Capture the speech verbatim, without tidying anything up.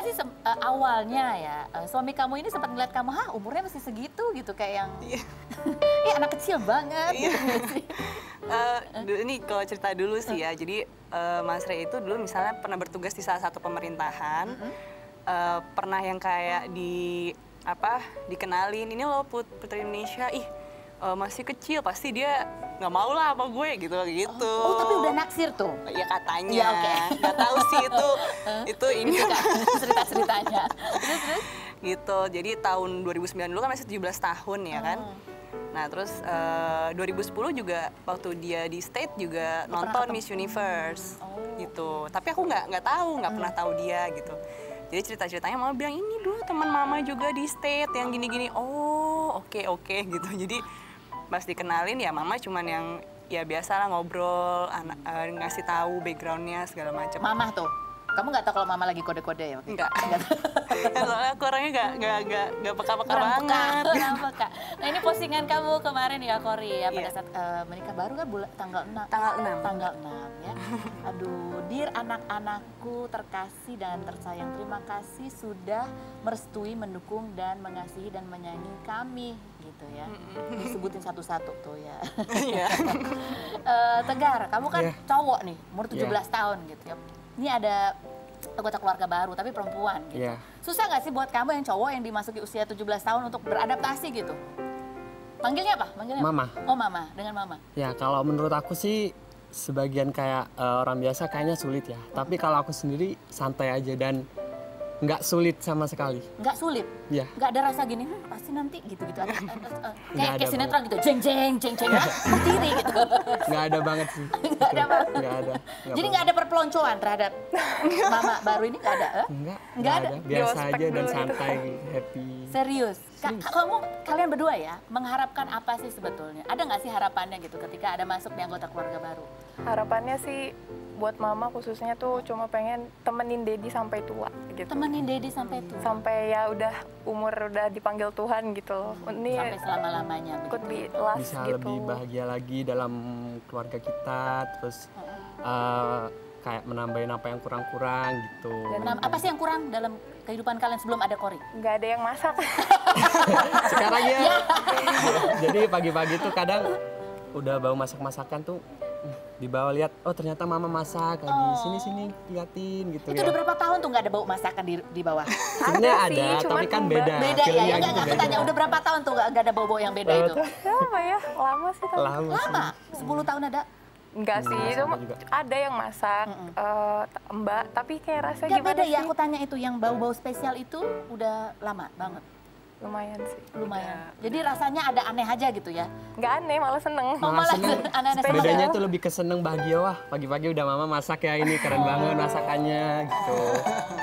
sih uh, awalnya ya, uh, suami kamu ini sempat ngeliat kamu, hah umurnya masih segitu gitu, kayak yang, iya anak kecil banget. Iya. Gitu. uh, ini kalau cerita dulu sih ya, jadi uh, Mas Rey itu dulu misalnya pernah bertugas di salah satu pemerintahan, mm-hmm. uh, pernah yang kayak di apa dikenalin, ini loh Put Putri Indonesia, ih uh, masih kecil pasti dia nggak mau lah sama gue gitu gitu. Oh, oh tapi udah naksir tuh? Ya katanya, ya, okay. Nggak tahu sih itu itu ini cerita-ceritanya. Terus terus? Gitu, jadi tahun dua ribu sembilan dulu kan masih tujuh belas tahun ya kan. Oh. Nah terus uh, dua ribu sepuluh juga waktu dia di State juga oh, nonton Miss Universe oh. gitu. Tapi aku nggak nggak tahu, nggak hmm. pernah tahu dia gitu. Jadi cerita-ceritanya mama bilang ini dulu teman mama juga di State yang gini-gini. Oh oke okay, oke okay, gitu. Jadi pas dikenalin ya mama cuman yang ya biasa lah ngobrol, anak, uh, ngasih tahu backgroundnya segala macam. Mama tuh, kamu nggak tahu kalau mama lagi kode-kode ya? Enggak. Soalnya aku orangnya nggak nggak nggak nggak peka-peka banget. Peka. Nah ini postingan kamu kemarin ya Kori ya pada yeah. saat uh, menikah baru kan bulan tanggal enam. Tanggal enam. Tanggal enam ya. Aduh, dir anak-anakku terkasih dan tersayang, terima kasih sudah merestui, mendukung dan mengasihi dan menyayangi kami gitu ya. Disebutin satu-satu tuh ya. uh, Tegar, kamu kan yeah. cowok nih, umur tujuh belas yeah. tahun gitu ya. Ini ada anggota keluarga baru, tapi perempuan gitu. Yeah. Susah nggak sih buat kamu yang cowok yang dimasuki usia tujuh belas tahun untuk beradaptasi gitu? Manggilnya apa? Manggilnya Mama. Apa? Oh Mama, dengan Mama. Ya kalau menurut aku sih sebagian kayak uh, orang biasa kayaknya sulit ya. Hmm. Tapi kalau aku sendiri santai aja dan nggak sulit sama sekali. Nggak sulit? Iya. Nggak ada rasa gini, hm, pasti nanti gitu-gitu. Ada, uh, uh, kayak kayak sinetron gitu, jeng jeng jeng jeng ya, berdiri gitu. Nggak ada banget sih. Nggak ada banget. Nggak ada. Nggak Jadi nggak ada perpeloncoan terhadap Mama baru ini, nggak ada? Eh? Nggak. Nggak ada. Biasa aja dan santai, happy. Serius? Ka kamu, kalian berdua ya, mengharapkan apa sih sebetulnya? Ada nggak sih harapannya gitu ketika ada masuk di anggota keluarga baru? Harapannya sih buat Mama khususnya tuh cuma pengen temenin Dedi sampai tua gitu. Temenin Dedi sampai tua? Sampai ya udah umur udah dipanggil Tuhan gitu loh. Ini sampai selama-lamanya could be begitu. last Bisa gitu. lebih bahagia lagi dalam keluarga kita, terus uh, kayak menambahin apa yang kurang-kurang gitu. Dan apa sih yang kurang dalam kehidupan kalian sebelum ada Kori? Nggak ada yang masak. Sekarang ya. Jadi pagi-pagi tuh kadang udah bau masak-masakan tuh dibawa lihat, oh ternyata Mama masak lagi, oh. sini-sini liatin gitu. Itu ya. udah berapa tahun tuh nggak ada bau masakan di, di bawah? Sebenarnya ada, sih, tapi kan beda. Beda ya, ya nggak gitu tanya, udah berapa tahun tuh nggak ada bau-bau yang beda itu? Lama ya, lama sih. Tapi. Lama, lama? sepuluh tahun ada? Enggak sih, itu ada yang masak, mm -mm. Uh, Mbak, tapi kayak rasanya gak gimana beda sih? Ya, aku tanya itu, yang bau-bau spesial itu udah lama banget? Lumayan sih. Lumayan. Udah. Jadi rasanya ada aneh aja gitu ya? Nggak aneh, malah seneng. Oh, malah seneng. Aneh-aneh seneng. Bedanya tuh lebih ke seneng bahagia, wah pagi-pagi udah Mama masak ya, ini keren banget masakannya gitu.